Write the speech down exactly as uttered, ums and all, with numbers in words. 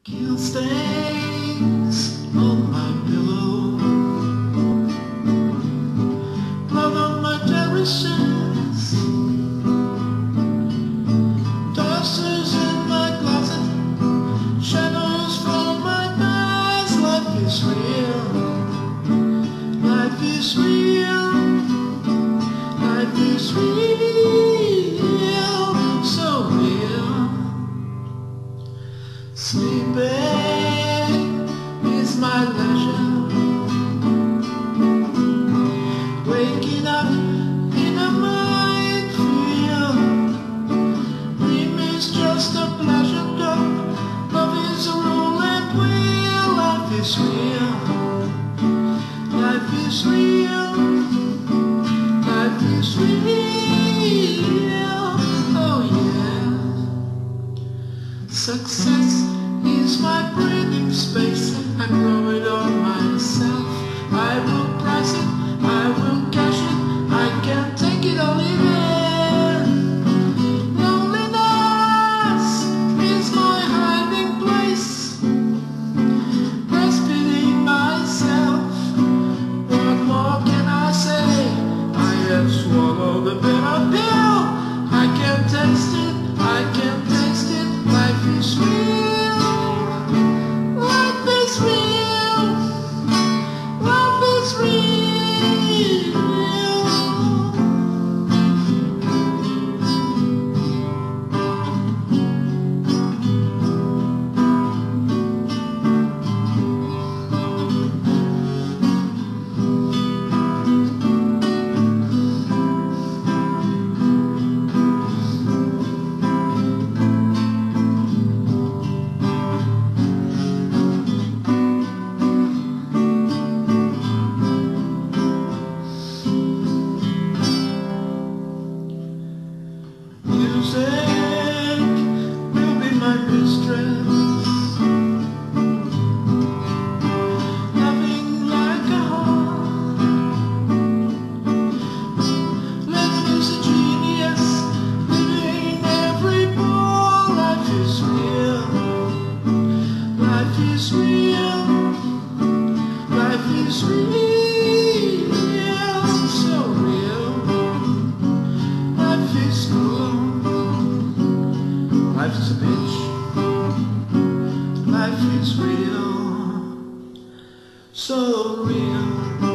Kill stains on my pillow, blood on my terraces, tossers in my closet, shadows from my past. Life is real, life is real, life is real, so real. Sleeping is my leisure, waking up in a minefield. Dream is just a pleasure though, love is a roulette wheel. Life is real, life is real, life is real, oh yeah. Success is my breathing space. I grow it on myself. I will price it, I will cash it. I can't take it or leave it. Loneliness is my hiding place, breastfeeding myself. What more can I say? I have swallowed a bitter pill. I can't taste it, I can't taste it. Life is real. Music will be my mistress, loving like a heart. Life is a genius, living every pore. Life is real, life is real, life is real, so real. Life is cool. Life is a bitch. Life is real, so real.